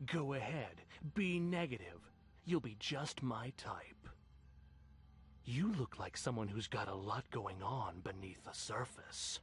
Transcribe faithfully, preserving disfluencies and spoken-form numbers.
Go ahead, be negative. You'll be just my type. You look like someone who's got a lot going on beneath the surface.